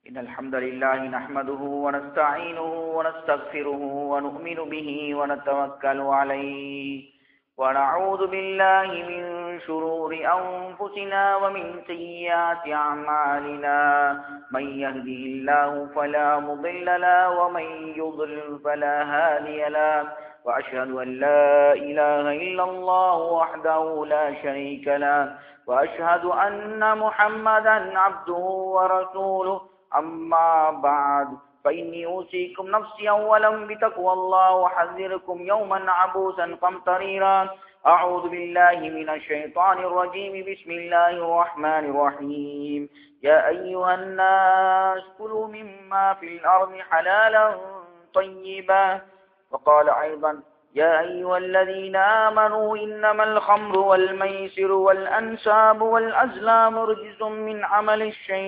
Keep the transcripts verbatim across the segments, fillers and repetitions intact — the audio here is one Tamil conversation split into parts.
إن الحمد لله نحمده ونستعينه ونستغفره ونؤمن به ونتوكل عليه ونعوذ بالله من شرور أنفسنا ومن سيئات أعمالنا من يهده الله فلا مضل له ومن يضلل فلا هادي له وأشهد أن لا إله إلا الله وحده لا شريك له وأشهد أن محمدا عبده ورسوله أما بعد فإني أوصيكم نفسي أولا بتقوى الله وأحذركم يوما عبوسا قمطريرا أعوذ بالله من الشيطان الرجيم بسم الله الرحمن الرحيم يا أيها الناس كلوا مما في الأرض حلالا طيبا وقال أيضا يا أيها الذين آمنوا إنما الخمر والميسر والأنساب والأزلام رجس من عمل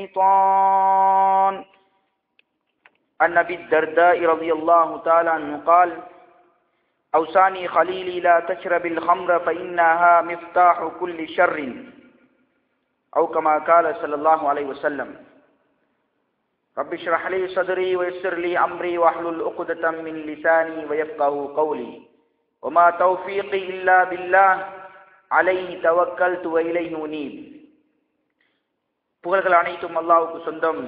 الشيطان. عن أبي الدرداء رضي الله تعالى عنه قال أوصاني خليلي لا تشرب الخمر فإنها مفتاح كل شر أو كما قال صلى الله عليه وسلم. رب اشرح لي صدري ويسر لي أمري واحلل عقدة من لساني ويفقهوا قولي وما توفيقي إلا بالله عليه توكلت وإليه أنيب. புகழ்கள் அனைத்தும் அல்லாஹ்வுக்கு சொந்தம்.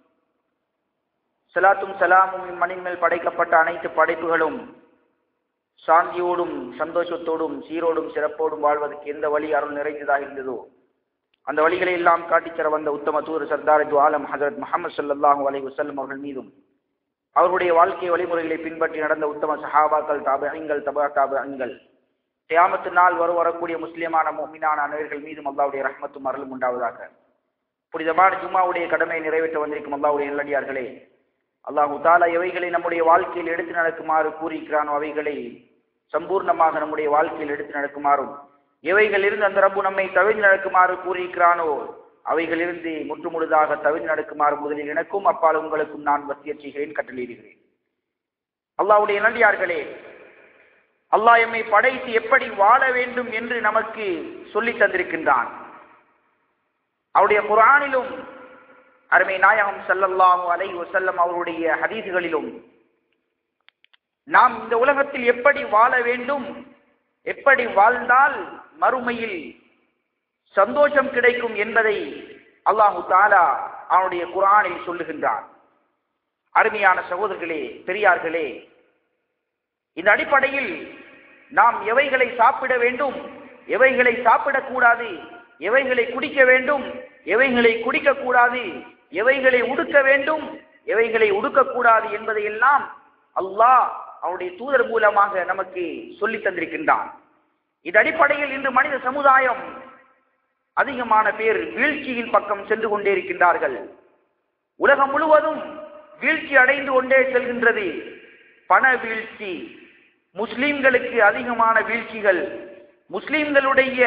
ஸலாத்தும் ஸலாமும் இம்மண்ணின் மேல் படைக்கப்பட்ட அனைத்து படைப்புகளும் சாந்தியோடும் சந்தோஷத்தோடும் சீரோடும் சிறப்போடும் வாழ்வதற்கு எந்த வழி அருள் நிறைந்ததாக இருந்ததோ அந்த வழிகளை எல்லாம் காட்டித்தர வந்த உத்தம தூதர் சர்தார் து ஆலம் ஹஜரத் முஹம்மது ஸல்லல்லாஹு அலைஹி வஸல்லம் அவர்கள் மீதும் அவருடைய வாழ்க்கை வழிமுறைகளை பின்பற்றி நடந்த உத்தம சஹாபாக்கள் தாபிஈன்கள் தபா தாபிஈன்கள் கியாமத் நாள் வர வரக்கூடிய முஸ்லிமான முஃமினான அனைவர்கள் மீதும் அல்லாஹ்வுடைய ரஹ்மத்தும் அருளும் உண்டாவதாக. புனிதமான ஜும்மாவுடைய கடமையை நிறைவேற்ற வந்திருக்கும் அல்லாஹ்வுடைய நல்லடியார்களே, அல்லாஹ் தஆலா எவைகளை நம்முடைய வாழ்க்கையில் எடுத்து நடக்குமாறு கூறியிருக்கிறானோ அவைகளை சம்பூர்ணமாக நம்முடைய வாழ்க்கையில் எடுத்து நடக்குமாறும், எவைகளிலிருந்து அந்த ரப்பு நம்மை தவிர்த்து நடக்குமாறு கூறியிருக்கிறானோ அவைகளிலிருந்து முற்றுமுழுதாக தவிர்த்து நடக்குமாறு முதலில் எனக்கும் அப்பால் உங்களுக்கும் நான் வசியத் செய்கிறேன், கட்டளையிடுகிறேன். அல்லாஹ்வுடைய நல்லடியார்களே, அல்லாஹ் எம்மை படைத்து எப்படி வாழ வேண்டும் என்று நமக்கு சொல்லி தந்திருக்கின்றான். அவருடைய குர்ஆனிலும் அருமை நாயகம் ஸல்லல்லாஹு அலைஹி வஸல்லம் அவருடைய ஹதீஸ்களிலும் நாம் இந்த உலகத்தில் எப்படி வாழ வேண்டும், எப்படி வாழ்ந்தால் மறுமையில் சந்தோஷம் கிடைக்கும் என்பதை அல்லாஹு தஆலா அவனுடைய குர்ஆனில் சொல்லுகின்றான். அருமையான சகோதரர்களே, பெரியார்களே, இந்த அடிப்படையில் நாம் எவைகளை சாப்பிட வேண்டும், எவைகளை சாப்பிடக்கூடாது, எவைகளை குடிக்க வேண்டும், எவைகளை குடிக்க கூடாது, எவைகளை உடுக்க வேண்டும், எவைகளை உடுக்கக்கூடாது என்பதையெல்லாம் அல்லாஹ் அவருடைய தூதர் மூலமாக நமக்கு சொல்லி தந்திருக்கின்றான். இந்த அடிப்படையில் இன்று மனித சமுதாயம் அதிகமான பேர் வீழ்ச்சியின் பக்கம் சென்று கொண்டே இருக்கின்றார்கள். உலகம் முழுவதும் வீழ்ச்சி அடைந்து கொண்டே செல்கின்றது. பண வீழ்ச்சி, முஸ்லிம்களுக்கு அதிகமான வீழ்ச்சிகள், முஸ்லிம்களுடைய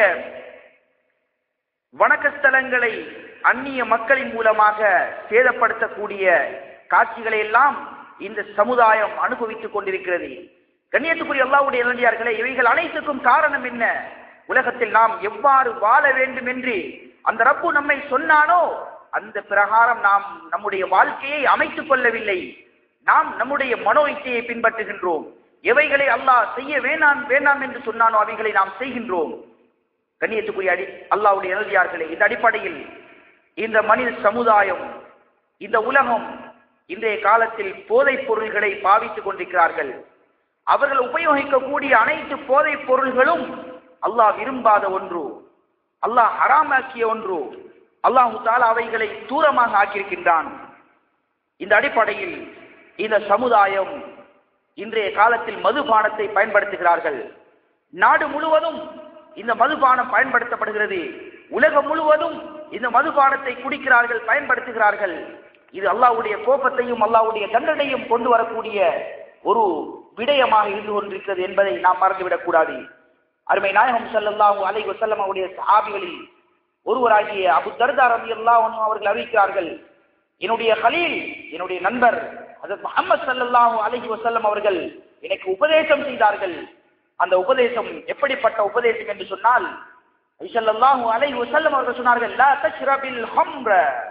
வணக்கஸ்தலங்களை அந்நிய மக்களின் மூலமாக சேதப்படுத்தக்கூடிய காட்சிகளை எல்லாம் இந்த சமுதாயம் அனுபவித்துக் கொண்டிருக்கிறது. கண்ணியத்துக்குரிய அல்லாஹ்வுடைய நல்லடியார்களே, இவைகள் அனைத்துக்கும் காரணம் என்ன? உலகத்தில் நாம் எவ்வாறு வாழ வேண்டும் என்று அந்த ரப்பு நம்மை சொன்னானோ அந்த பிரகாரம் நாம் நம்முடைய வாழ்க்கையை அமைத்துக் கொள்ளவில்லை. நாம் நம்முடைய மனோ இச்சையை பின்பற்றுகின்றோம். எவைகளை அல்லாஹ் செய்ய வேண்டாம் வேண்டாம் என்று சொன்னானோ அவைகளை நாம் செய்கின்றோம். கண்ணியத்துக்குரிய அடி அல்லாஹ்வுடைய நல்லடியார்களே, இந்த அடிப்படையில் இந்த மனித சமுதாயம், இந்த உலகம் இன்றைய காலத்தில் போதைப் பொருள்களை பாவித்துக் கொண்டிருக்கிறார்கள். அவர்கள் உபயோகிக்கக்கூடிய அனைத்து போதைப் பொருள்களும் அல்லாஹ் விரும்பாத ஒன்று, அல்லாஹ் ஹராமாக்கிய ஒன்று. அல்லாஹு தஆலா அவைகளை தூரமாக ஆக்கியிருக்கின்றான். இந்த அடிப்படையில் இந்த சமுதாயம் இன்றைய காலத்தில் மதுபானத்தை பயன்படுத்துகிறார்கள். நாடு முழுவதும் இந்த மதுபானம் பயன்படுத்தப்படுகிறது. உலகம் முழுவதும் இந்த மதுபானத்தை குடிக்கிறார்கள், பயன்படுத்துகிறார்கள். இது அல்லாஹ்வுடைய கோபத்தையும் அல்லாஹ்வுடைய தண்டனையும் கொண்டு வரக்கூடிய ஒரு விடயமாக இருந்து கொண்டிருக்கிறது என்பதை நாம் மறந்துவிடக் கூடாது. அருமை நாயகம் ஸல்லல்லாஹு அலைஹி வஸல்லம் அவருடைய சஹாபிகளில் ஒருவராகிய அபூ தர்தா ரலியல்லாஹு அன்ஹு அவர்கள் அறிவிக்கிறார்கள், என்னுடைய கலீல், என்னுடைய நண்பர் ஹஜ்ரத் முஹம்மது ஸல்லல்லாஹு அலைஹி வஸல்லம் அவர்கள் எனக்கு உபதேசம் செய்தார்கள். அந்த உபதேசம் எப்படிப்பட்ட உபதேசம் என்று சொன்னால், ஸல்லல்லாஹு அலைஹி வஸல்லம் அவர்கள் சொன்னார்கள், லா தஷ்ரபில் ஹம்ர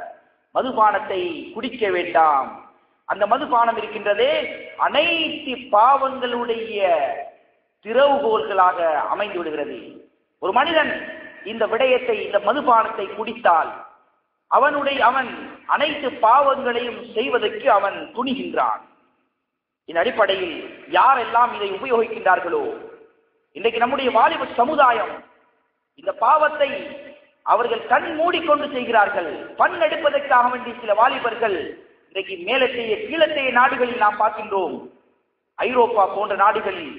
மதுபானத்தை குடிக்க வேண்டாம். அந்த மதுபானம் இருக்கின்றதே அனைத்து பாவங்களுடைய திறவுகோல்களாக அமைந்து விடுகிறது. ஒரு மனிதன் இந்த விடயத்தை, இந்த மதுபானத்தை குடித்தால் அவனுடைய அவன் அனைத்து பாவங்களையும் செய்வதற்கு அவன் துணிகின்றான். இந்த அடிப்படையில் யாரெல்லாம் இதை உபயோகிக்கின்றார்களோ, இன்றைக்கு நம்முடைய வாலிப சமுதாயம் இந்த பாவத்தை அவர்கள் கண் மூடிக்கொண்டு செய்கிறார்கள். பண் எடுப்பதற்காக வேண்டி சில வாலிபர்கள் இன்றைக்கு மேலத்தைய கீழத்தைய நாடுகளில் நாம் பார்க்கின்றோம். ஐரோப்பா போன்ற நாடுகளில்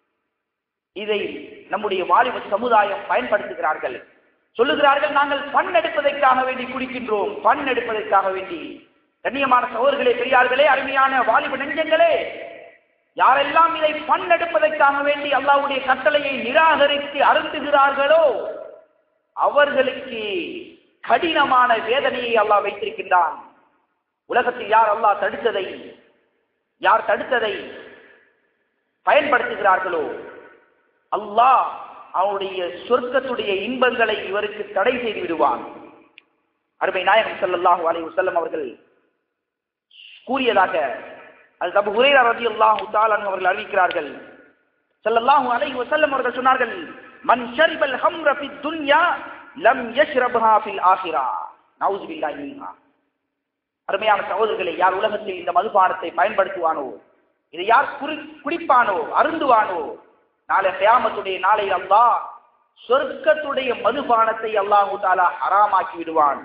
இதை நம்முடைய வாலிப சமுதாயம் பயன்படுத்துகிறார்கள். சொல்லுகிறார்கள், நாங்கள் பண் எடுப்பதற்காக வேண்டி குடிக்கின்றோம், பண் எடுப்பதற்காக வேண்டி. கண்ணியமான சகோதரர்களே, பெரியார்களே, அருமையான வாலிப நெஞ்சங்களே, யாரெல்லாம் இதை பண் எடுப்பதற்காக வேண்டி அல்லாஹ்வுடைய கட்டளையை நிராகரித்து அருந்துகிறார்களோ அவர்களுக்கு கடினமான வேதனையை அல்லாஹ் வைத்திருக்கின்றான். உலகத்தில் யார் அல்லாஹ் தடுத்ததை யார் தடுத்ததை பயன்படுத்துகிறார்களோ அல்லாஹ் அவனுடைய சொர்க்கத்துடைய இன்பங்களை இவருக்கு தடை செய்து விடுவான். அருமை நாயகம் ஸல்லல்லாஹு அலைஹி வஸல்லம் அவர்கள் கூறியதாக அது அபூ ஹுரைரா ரலியல்லாஹு தஆலா அன்ஹு அவர்கள் அறிவிக்கிறார்கள். ஸல்லல்லாஹு அலைஹி வஸல்லம் அவர்கள் சொன்னார்கள், மன் ஷரிபல் ஹம்ர ஃபித் துன்யா லம் யஷ்ரப்ஹா ஃபில் ஆখিরা. நவுஸ் பில்லாஹி மின்ஹா. அருமையான சகோதரர்களே, யார் உலகத்தில் இந்த மதுபானத்தை பயன்படுத்துவானோ, இதை யார் குடிப்பானோ, அருந்துவானோ, நாளை கியாமத்துடைய நாளை அல்லாஹ் சொர்க்கத்துடைய மதுபானத்தை அல்லாஹு தஆலா ஹராமாக்கி விடுவான்.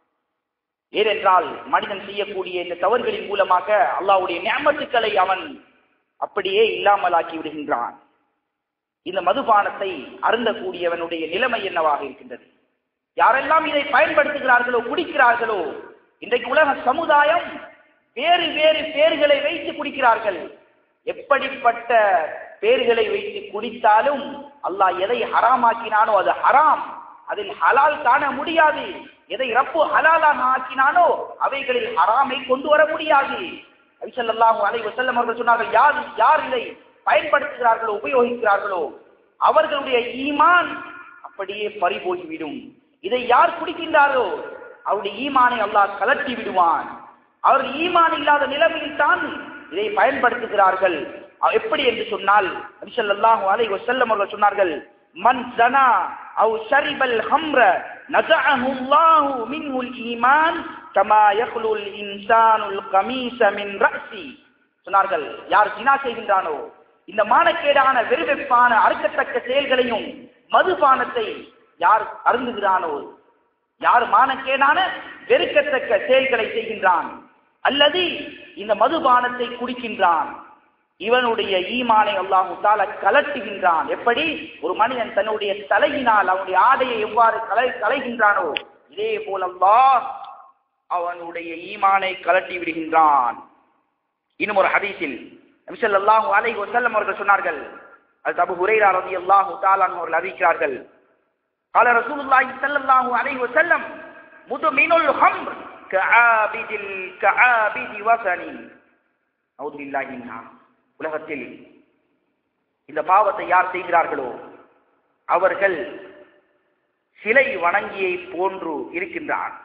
ஏனென்றால் மனிதன் செய்யக்கூடிய இந்த தவறுகளின் மூலமாக அல்லாஹ்வுடைய நிஅமத்துக்களை அவன் அப்படியே இல்லாமலாக்கி விடுகின்றான். இந்த மதுபானத்தை அருந்தக்கூடியவனுடைய நிலைமை என்னவாக இருக்கின்றது? யாரெல்லாம் இதை பயன்படுத்துகிறார்களோ, குடிக்கிறார்களோ, இன்றைக்கு உலக சமுதாயம் வேறு வேறு பேர்களை வைத்து குடிக்கிறார்கள். எப்படிப்பட்ட பேர்களை வைத்து குடித்தாலும் அல்லாஹ் எதை ஹராமாக்கினானோ அது ஹராம், அதில் ஹலால் காண முடியாது. எதை ரப்பு ஹலாலாக ஆக்கினானோ அவைகளில் ஹராமை கொண்டு வர முடியாது. நபி ஸல்லல்லாஹு அலைஹி வஸல்லம் அவர்கள் சொன்னார்கள், யார் யார் இதை பயன்படுத்துகிறார்களோ, உபயோகிக்கிறார்களோ அவர்களுடைய ஈமான் அப்படியே பறிபோகிவிடும். இதை யார் குடிக்கின்றாரோ அவருடைய ஈமானை அல்லாஹ் கலட்டி விடுவான். அவர்கள் ஈமான் இல்லாத நிலைமையில் தான் இதை பயன்படுத்துகிறார்கள். எப்படி என்று சொன்னால் நபி ஸல்லல்லாஹு அலைஹி வஸல்லம் அவர்கள் சொன்னார்கள், மன் ஸனா அவ் ஷரிபல் ஹம்ர நஸஅஹு அல்லாஹு மின்ஹுல் ஈமான் கமா யக்லுல் இன்சானுல் கமீஸ மின் ரஅஸி. சொன்னார்கள், யார் ஜினா செய்கின்றானோ, இந்த மானக்கேடான வெறுவெப்பான அறுக்கத்தக்க செயல்களையும் மதுபானத்தை யார் அருந்துகிறானோ, யார் மானக்கேடான வெறுக்கத்தக்க செயல்களை செய்கின்றான் அல்லது இந்த மதுபானத்தை குடிக்கின்றான், இவனுடைய ஈமானை அல்லாஹு தஆலா கலட்டுகின்றான். எப்படி ஒரு மனிதன் தன்னுடைய தலையினால் அவனுடைய ஆடையை எவ்வாறு கலை கலைகின்றானோ இதே போல் அல்லாஹ் அவனுடைய ஈமானை கலட்டி விடுகின்றான். இன்னும் ஒரு ஹதீஸில் நபி ஸல்லல்லாஹு அலைஹி வஸல்லம் அவர்கள் சொன்னார்கள், அது அபூ ஹுரைரா ரலியல்லாஹு தஆலா அன்ஹு அவர்கள் அறிவிக்கிறார்கள், قال رسول الله صلى الله عليه وسلم مدمن الخمر كعابد كعابد وثن. أعوذ بالله منها. உலகத்தில் இந்த பாவத்தை யார் செய்கிறார்களோ அவர்கள் சிலை வணங்கியை போன்று இருக்கின்றான்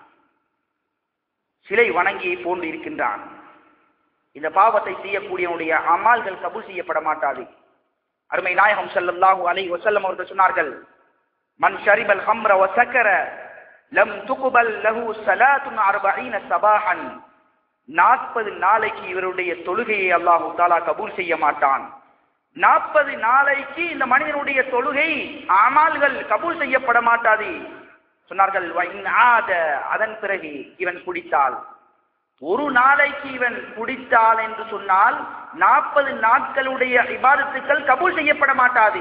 சிலை வணங்கியை போன்று இருக்கின்றான். இந்த பாவத்தை செய்யக்கூடியவனுடைய அமால்கள் கபூல் செய்யப்பட மாட்டாது. அருமை நாயகம் ஸல்லல்லாஹு அலைஹி வஸல்லம் அவர்கள் சொன்னார்கள், மன் ஷரிபல் ஹம்ர வ சக்கர லம் துக்பல் லஹு ஸலாத்துன் அர்பஈன ஸபாஹன். நாற்பது நாளைக்கு இவருடைய தொழுகையை அல்லாஹ் தஆலா கபூல் செய்ய மாட்டான். நாற்பது நாளைக்கு இந்த மனிதனுடைய தொழுகை அமால்கள் கபூல் செய்யப்பட மாட்டாது. சொன்னார்கள், வ இன் ஆத, அதன் பிறகு இவன் குடித்தால், ஒரு நாளைக்கு இவன் குடித்தால் என்று சொன்னால் நாற்பது நாட்களுடைய இபாதத்துக்கள் கபூல் செய்யப்பட மாட்டாது.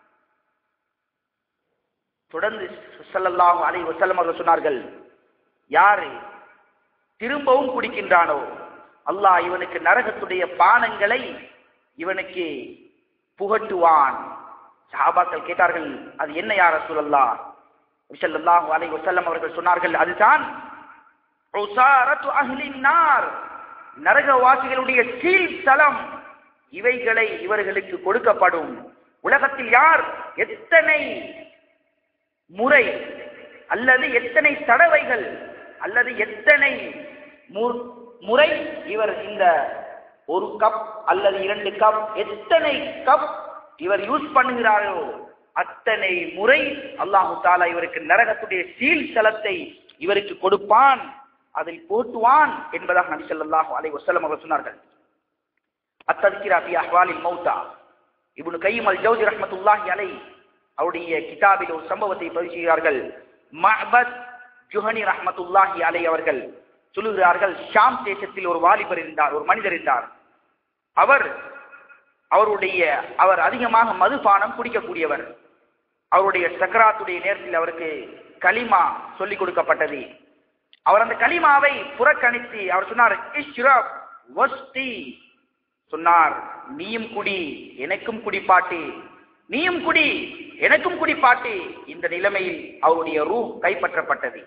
தொடர்ந்து ஸல்லல்லாஹு அலைஹி வஸல்லம் அவர்கள் சொன்னார்கள், யாரு திரும்பவும் குடிக்கின்றானோ அல்லாஹ் இவனுக்கு நரகத்துடைய பானங்களை இவனுக்கு புகட்டுவான். சஹாபாக்கள் கேட்டார்கள், அது என்ன யா ரசூலல்லாஹ்? ஸல்லல்லாஹு அலைஹி வஸல்லம் அவர்கள் சொன்னார்கள், அதுதான் உஸாரத்து அஹ்லின் நார், நரகவாசிகளுடைய கீழ்த்தலம், இவைகளை இவர்களுக்கு கொடுக்கப்படும். உலகத்தில் யார் எத்தனை முறை அல்லது எத்தனை தடவைகள் அல்லது எத்தனை முறை இவர் இந்த ஒரு கப் அல்லது இரண்டு கப் எத்தனை கப் இவர் யூஸ் பண்ணுகிறாரோ அத்தனை முறை அல்லாஹு தஆலா இவருக்கு நரகத்துடைய சீல் சலத்தை இவருக்கு கொடுப்பான், அதில் போட்டுவான் என்பதாக நபி ஸல்லல்லாஹு அலைஹி வஸல்லம் அவர்கள் சொன்னார்கள். அத்தذكرா ஃபி அஹ்வாலில் மௌத்தா இப்னு கய்யிம் அல் ஜௌஸி ரஹ்மத்துல்லாஹி அலைஹி அவருடைய கிதாபில் ஒரு சம்பவத்தை பதிவு செய்கிறார்கள். மஅபத் ஜுஹனி ரஹ்மத்துல்லாஹி அலைஹி அவர்கள் சொல்லுகிறார்கள், ஷாம் தேசத்தில் ஒரு வாலிபர் இருந்தார், ஒரு மனிதர் இருந்தார். அவர் அவருடைய அவர் அதிகமாக மதுபானம் குடிக்கக்கூடியவர். அவருடைய சக்கராத்துடைய நேரத்தில் அவருக்கு கலிமா சொல்லிக் கொடுக்கப்பட்டது. அவர் அந்த கலிமாவை புறக்கணித்து அவர் சொன்னார், இஷ்ரப் வஸ்தி, சொன்னார் நீயும் குடி எனக்கும் குடிப்பாட்டு, நீயும் குடி எனக்கும் குடிப்பாட்டு. இந்த நிலைமையில் அவருடைய ரூஹ் கைப்பற்றப்பட்டது.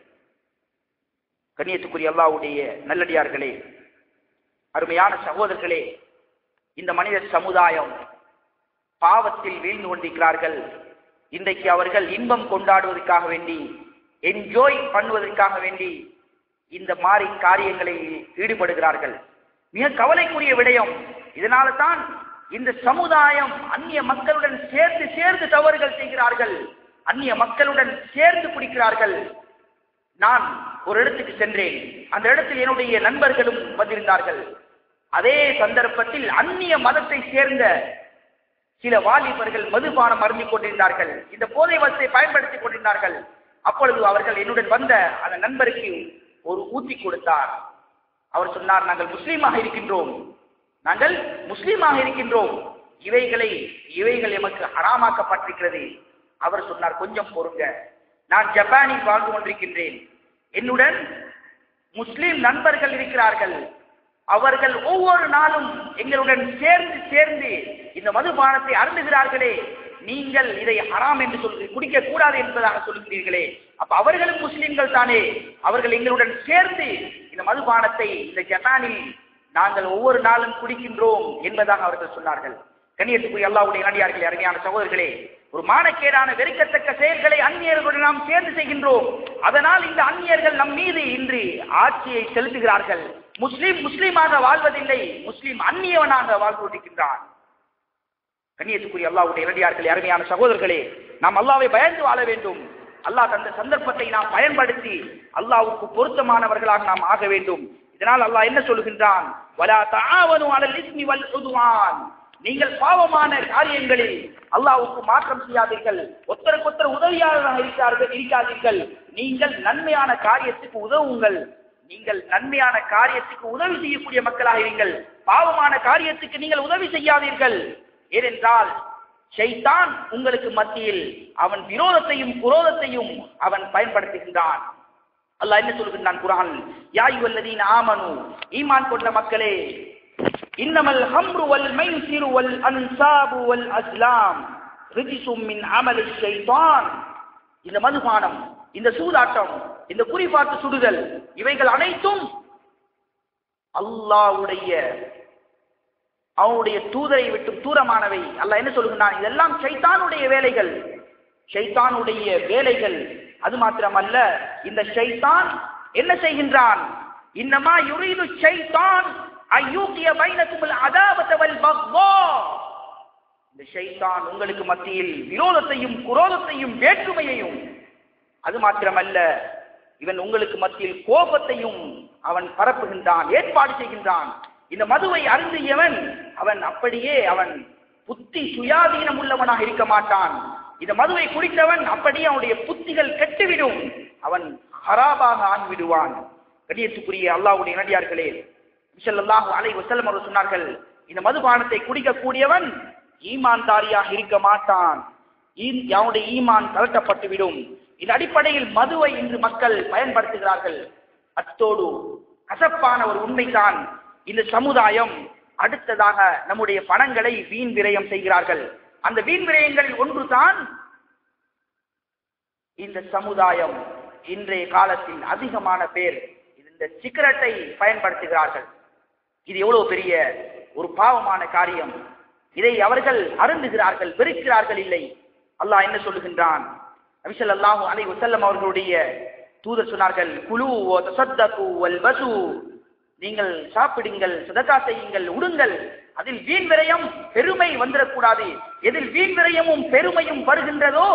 கண்ணியத்துக்குரிய அல்லாஹ்வுடைய நல்லடியார்களே, அருமையான சகோதரர்களே, இந்த மனித சமுதாயம் பாவத்தில் வீழ்ந்து கொண்டிருக்கிறார்கள். இன்றைக்கு அவர்கள் இன்பம் கொண்டாடுவதற்காக வேண்டி, என்ஜாய் பண்ணுவதற்காக வேண்டி இந்த மாதிரி காரியங்களில் ஈடுபடுகிறார்கள். மிக கவலைக்குரிய விடயம். இதனால தான் இந்த சமுதாயம் அந்நிய மக்களுடன் சேர்ந்து சேர்ந்து தவறுகள் செய்கிறார்கள், அந்நிய மக்களுடன் சேர்ந்து குடிக்கிறார்கள். நான் ஒரு இடத்துக்கு சென்றேன், அந்த இடத்தில் என்னுடைய நண்பர்களும் வந்திருந்தார்கள். அதே சந்தர்ப்பத்தில் அந்நிய மதத்தை சேர்ந்த சில வாலிபர்கள் மதுபானம் அருந்திக் கொண்டிருந்தார்கள், இந்த போதை வசத்தை பயன்படுத்திக் கொண்டிருந்தார்கள். அப்பொழுது அவர்கள் என்னுடன் வந்த அந்த நண்பருக்கு ஒரு ஊத்தி கொடுத்தார். அவர் சொன்னார், நாங்கள் முஸ்லீமாக இருக்கின்றோம், நாங்கள் முஸ்லீமாக இருக்கின்றோம், இவைகளை இவைகள் எமக்கு ஹராமாக்கப்பட்டிருக்கிறது. அவர் சொன்னார், கொஞ்சம் பொறுங்க, நான் ஜப்பானில் வாழ்ந்து கொண்டிருக்கின்றேன், என்னுடன் முஸ்லிம் நண்பர்கள் இருக்கிறார்கள், அவர்கள் ஒவ்வொரு நாளும் எங்களுடன் சேர்ந்து சேர்ந்து இந்த மதுபானத்தை அருந்துகிறார்களே, நீங்கள் இதை ஹராம் என்று சொல்லி குடிக்க கூடாது என்பதாக சொல்லுகிறீர்களே, அப்ப அவர்களும் முஸ்லிம்கள் தானே, அவர்கள் எங்களுடன் சேர்ந்து இந்த மதுபானத்தை இந்த ஜப்பானில் நாங்கள் ஒவ்வொரு நாளும் குடிக்கின்றோம் என்பதாக அவர்கள் சொன்னார்கள். கண்ணியத்துக்குரிய அல்லாஹ்வுடைய நல்லடியார்களே, அருமையான சகோதரர்களே, ஒரு மானக்கேடான வெறுக்கத்தக்க செயல்களை அந்நியர்களுடன் நாம் சேர்ந்து செய்கின்றோம். அதனால் இந்த அந்நியர்கள் நம் மீது இன்று ஆட்சியை செலுத்துகிறார்கள். முஸ்லிம் முஸ்லிமாக வாழ்வதில்லை, முஸ்லிம் அந்நியவனாக வாழ்ந்து கொண்டிருக்கின்றான். கண்ணியத்துக்குரிய அல்லாஹ்வுடைய நல்லடியார்களே, அருமையான சகோதரர்களே, நாம் அல்லாஹ்வை பயந்து வாழ வேண்டும். அல்லாஹ் தந்த சந்தர்ப்பத்தை நாம் பயன்படுத்தி அல்லாஹ்வுக்கு பொருத்தமானவர்களாக நாம் ஆக வேண்டும். இதனால் அல்லாஹ் என்ன சொல்கின்றான், வலா தஆவனு அலல் இஸ்மி வல் உத்வான், நீங்கள் பாவமான காரியங்களில் அல்லாஹ்வுக்கு மாற்றம் செய்யாதீர்கள், ஒருத்தருக்கொருத்தர் உதவியாளராக இருக்கிறார்கள் இருக்காதீர்கள், நீங்கள் நன்மையான காரியத்துக்கு உதவுங்கள், நீங்கள் நன்மையான காரியத்துக்கு உதவி செய்யக்கூடிய மக்களாக இருங்கள், பாவமான காரியத்துக்கு நீங்கள் உதவி செய்யாதீர்கள். ஏனென்றால் ஷைத்தான் உங்களுக்கு மத்தியில் அவன் விரோதத்தையும் குரோதத்தையும் அவன் பயன்படுத்துகின்றான். அல்லாஹ் என்ன சொல்கின்றான் குர்ஆன், யா அய்யுஹல்லதீன ஆமனு, ஈமான் கொண்ட மக்களே, இன்னமல் ஹம்ரு வல் மைசிரு வல் அன்சாபு வல் அஸ்லாம் ரிஜ்சும் மின் அமலிஷ் ஷைத்தான், இந்த மதுபானம், இந்த சூதாட்டம், இந்த குறிபார்த்து சுடுதல், இவைகள் அனைத்தும் அல்லாஹ்வுடைய அவனுடைய தூதரை விட்டு தூரமானவை. அல்லாஹ் என்ன சொல்கிறான், இதெல்லாம் ஷைத்தானுடைய வேலைகள், ஷைத்தானுடைய வேலைகள். அது மாத்திரமல்ல, இந்த ஷைத்தான் என்ன செய்கின்றான், இன்னமா யுரீது ஷைத்தான் அய்யூகிய பைனகுல் அதாவத வல் பக்தா, இந்த ஷைத்தான் உங்களுக்கு மத்தியில் விரோதத்தையும் குரோதத்தையும் வேற்றுமையையும், அது மாத்திரமல்ல இவன் உங்களுக்கு மத்தியில் கோபத்தையும் அவன் பரப்புகின்றான், ஏற்பாடு செய்கின்றான். இந்த மதுவை அருந்தியவன் அவன் அப்படியே அவன் புத்தி சுயாதீனம் உள்ளவனாக இருக்க மாட்டான். இந்த மதுவை குடித்தவன் அப்படியே அவனுடைய புத்திகள் கெட்டுவிடும், அவன் ஹராபாக ஆகிவிடுவான். கண்ணியத்துக்குரிய அல்லாஹ்வுடைய நல்லடியார்களே, ஸல்லல்லாஹு அலைஹி வஸல்லம் அவர்கள் சொன்னார்கள், இந்த மதுபானத்தை குடிக்கக்கூடியவன் ஈமான்தாரியாக இருக்க மாட்டான், அவனுடைய ஈமான் கலட்டப்பட்டுவிடும். இந்த அடிப்படையில் மதுவை இன்று மக்கள் பயன்படுத்துகிறார்கள். அத்தோடு கசப்பான ஒரு உண்மைதான், இந்த சமுதாயம் அடுத்ததாக நம்முடைய பணங்களை வீண் விரயம் செய்கிறார்கள். அந்த வீண் விரயங்களில் ஒன்றுதான் இந்த சமுதாயம் இன்றைய காலத்தில் அதிகமான பேர் இந்த சிகரெட்டை பயன்படுத்துகிறார்கள். இது எவ்வளவு பெரிய ஒரு பாவமான காரியம். இதை அவர்கள் அருந்துகிறார்கள், வெறுக்கிறார்கள் இல்லை. அல்லாஹ் என்ன சொல்லுகின்றான், நபி ஸல்லல்லாஹு அலைஹி வஸல்லம் அவர்களுடைய தூதர் சொன்னார்கள், குலு வ தஸத்தகு வல்பசு, நீங்கள் சாப்பிடுங்கள், சதகா செய்யுங்கள், உடுங்கள். அதில் வீண் விரயம் பெருமை வந்துடக்கூடாது. எதில் வீண் விரயமும் பெருமையும் வருகின்றதோ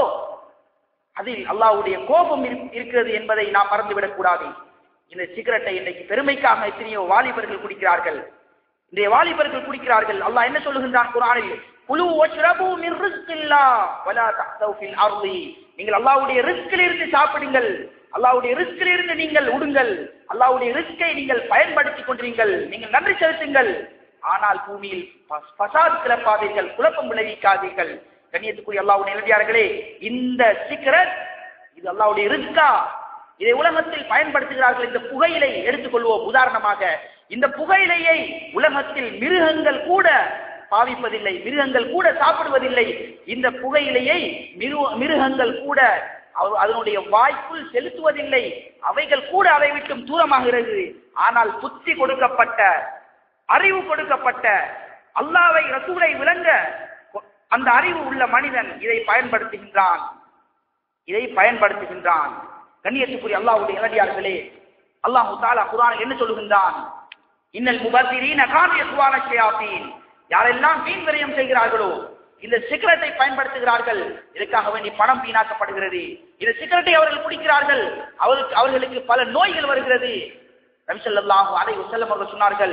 அதில் அல்லாஹ்வுடைய கோபம் இருக்கிறது என்பதை நாம் மறந்துவிடக் கூடாது. இந்த சிகரெட்டை இன்னைக்கு பெருமைக்காக எத்தனையோ வாலிபர்கள் குடிக்கிறார்கள். இந்த வாலிபர்கள் குடிக்கிறார்கள். அல்லாஹ் என்ன சொல்லுகின்றான் குர்ஆனில், குலு வஷ்ரபு மின் ரிஸ்கில்லாஹ் வலா தஹ்தவு ஃபில் அர்தி, நீங்கள் அல்லாஹ்வுடைய ரிஸ்கில் இருந்து சாப்பிடுங்கள், அல்லாஹ்வுடைய ரிஸ்கில் இருந்து நீங்கள் உடுங்கள், அல்லாஹ்வுடைய ரிஸ்கை நீங்கள் பயன்படுத்திக் கொண்டீர்கள், நீங்கள் நன்றி செலுத்துங்கள். ஆனால் பூமியில் பசாத் கிளப்பாதீர்கள், குழப்பம் விளைவிக்காதீர்கள். கண்ணியத்துக்குரிய அல்லாஹ்வுடைய நல்லடியார்களே, இந்த சிகரெட் இது அல்லாஹ்வுடைய ரிஸ்கா? இதை உலகத்தில் பயன்படுத்துகிறார்கள். இந்த புகையிலை எடுத்துக்கொள்வோம் உதாரணமாக. இந்த புகையிலையை உலகத்தில் மிருகங்கள் கூட பாவிப்பதில்லை, மிருகங்கள் கூட சாப்பிடுவதில்லை. இந்த புகையிலையை மிருகங்கள் கூட அதனுடைய வாய்க்குள் செலுத்துவதில்லை. அவைகள் கூட அதை விட்டும் தூரமாகிறது. ஆனால் புத்தி கொடுக்கப்பட்ட, அறிவு கொடுக்கப்பட்ட, அல்லாஹ்வை ரசூலை விளங்க அந்த அறிவு உள்ள மனிதன் இதை பயன்படுத்துகின்றான், இதை பயன்படுத்துகின்றான். கண்ணியத்துக்குரிய அல்லாஹ்வுடைய நல்லடியார்களே, அல்லாஹ் தஆலா குர்ஆனில் என்ன சொல்லுகின்றான்? இன்னல் முபத்திரீன கானு யஸ்வான ஷயாத்தீன், யாரெல்லாம் வீண் விரயம் செய்கிறார்களோ, இந்த சிகரெட்டை பயன்படுத்துகிறார்கள், இதற்காக வேண்டி பணம் வீணாக்கப்படுகிறது. இந்த சிகரெட்டை அவர்கள் குடிக்கிறார்கள், அவர்களுக்கு அவர்களுக்கு பல நோய்கள் வருகிறது. நபி ஸல்லல்லாஹு அலைஹி வஸல்லம் அவர்கள் சொன்னார்கள்,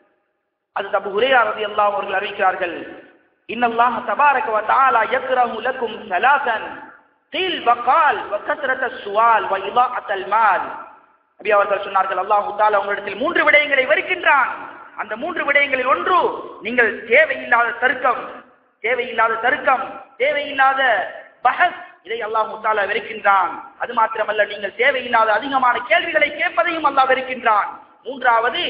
அது அபூ ஹுரைரா রাদিয়াল্লাহு அவர்கள் அறிவிக்கிறார்கள், இன்னல்லாஹ தபாரக வ தஆலா யக்ரஹு லக்கும் ஸலாஸன் கீல் வகால் வ கத்ரத்தஸ் சுவால் வ இதாஅத்தல் மால். நபி அவர்கள் சொன்னார்கள், அல்லாஹ் தஆலா உங்களிடத்தில் மூன்று விடயங்களை வெறுக்கின்றான். அந்த மூன்று விடயங்களில் ஒன்று, நீங்கள் தேவையில்லாத தர்க்கம், தேவையில்லாத தர்க்கம், தேவையில்லாத பஹஸ், இதை அல்லாஹ் தஆலா வெறுக்கின்றான். அது மாத்திரமல்ல, நீங்கள் தேவையில்லாத அதிகமான கேள்விகளை கேட்பதையும் அல்லாஹ் வெறுக்கின்றான். மூன்றாவது,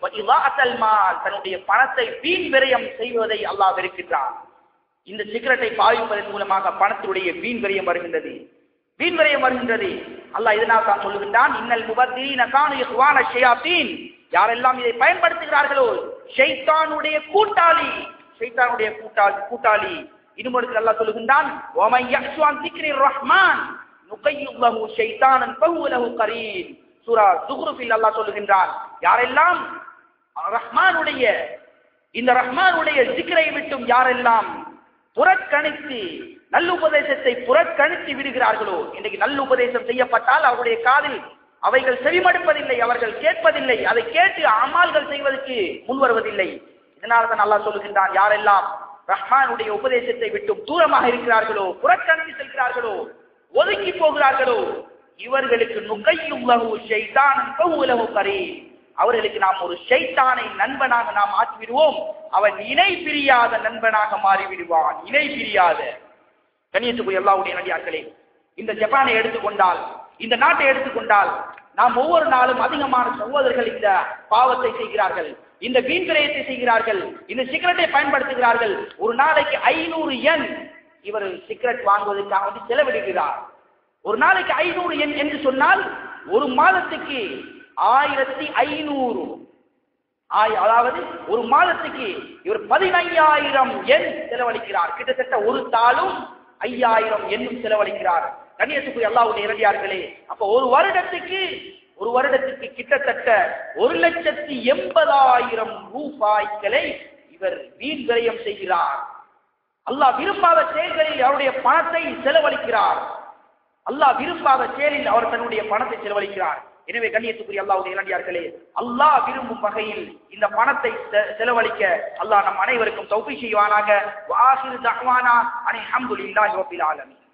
தன்னுடைய பணத்தை வீண் விரயம் செய்வதை அல்லாஹ் வெறுக்கின்றான். இந்த சிகரெட்டை பாவிப்பதன் மூலமாக பணத்துடைய வீண் விரயம் வருகின்றது, வீண் விரயம் வருகின்றது. அல்லாஹ் இதனால் தான் சொல்லுகின்றான், இன்னல் முபத்திரீன கானு இஹ்வான ஷயாத்தீன், யாரெல்லாம் இதை பயன்படுத்துகிறார்களோ ஷைத்தானுடைய கூட்டாளி, ஷைத்தானுடைய கூட்டாளி கூட்டாளி இன்னும் அல்லாஹ் சொல்லுகின்றான், வமை யஹ்ஷு அன் திக்ரிர் ரஹ்மான் நுகையிது லஹு ஷைத்தானன் ஃபஹுவ லஹு கரீன். சூரா ஸுக்ரூஃபில் அல்லாஹ் சொல்லுகின்றான், யாரெல்லாம் ரஹ்மானுடைய இந்த ரஹ்மானுடைய ஜிக்ரை விட்டும் யாரெல்லாம் புறக்கணித்து நல்லுபதேசத்தை புறக்கணித்து விடுகிறார்களோ, இன்றைக்கு நல்லுபதேசம் செய்யப்பட்டால் அவருடைய காதில் அவைகள் செவிமடுப்பதில்லை, அவர்கள் கேட்பதில்லை, அதை கேட்டு அமால்கள் செய்வதற்கு முன்வருவதில்லை. இதனால தான் அல்லாஹ் சொல்லுகின்றான், யாரெல்லாம் ரஹ்மானுடைய உபதேசத்தை விட்டும் தூரமாக இருக்கிறார்களோ, புறக்கணித்து செல்கிறார்களோ, ஒதுக்கி போகிறார்களோ, இவர்களுக்கு நுகையும் லஹு ஷைத்தானன் ஃபஹுவ லஹு கரீன், அவர்களுக்கு நாம் ஒரு ஷைத்தானை நண்பனாக நாம் ஆக்கிவிடுவோம், அவன் இணை பிரியாத நண்பனாக மாறிவிடுவான், இணை பிரியாத. கண்ணியத்துக்குரிய அல்லாஹ்வுடைய நல்லடியார்களே, இந்த ஜப்பானை எடுத்துக்கொண்டால், இந்த நாட்டை எடுத்துக்கொண்டால், நாம் ஒவ்வொரு நாளும் அதிகமான சகோதரர்கள் இந்த பாவத்தை செய்கிறார்கள், இந்த வீண் விரயத்தை செய்கிறார்கள், இந்த சிகரெட்டை பயன்படுத்துகிறார்கள். ஒரு நாளைக்கு ஐநூறு எண் இவர் சிகரெட் வாங்குவதற்காக வந்து செலவிடுகிறார். ஒரு நாளைக்கு ஐநூறு எண் என்று சொன்னால் ஒரு மாதத்துக்கு ஆயிரத்தி ஐநூறு, அதாவது ஒரு மாதத்துக்கு இவர் பதினையாயிரம் எண் செலவழிக்கிறார். கிட்டத்தட்ட ஒரு தாளும் ஐயாயிரம் எண்ணும் செலவழிக்கிறார். கண்ணியத்துக்குரிய அல்லாஹ்வுடைய நல்லடியார்களே, அப்ப ஒரு வருடத்துக்கு ஒரு வருடத்துக்கு கிட்டத்தட்ட ஒரு லட்சத்தி எண்பதாயிரம் ரூபாய்களை இவர் வீண் விரயம் செய்கிறார். அல்லாஹ் விரும்பாத செயல்களில் அவருடைய பணத்தை செலவழிக்கிறார். அல்லாஹ் விரும்பாத செயலில் அவர் தன்னுடைய பணத்தை செலவழிக்கிறார். எனவே கண்ணியத்துக்குரிய அல்லாஹ்வுடைய நல்லடியார்களே, அல்லாஹ் விரும்பும் வகையில் இந்த பணத்தை செலவழிக்க அல்லாஹ் நம் அனைவருக்கும் தௌஃபீக் செய்வானாக. வ ஆகிரு தஅவானா அனில் ஹம்துலில்லாஹி ரப்பில் ஆலமீன்.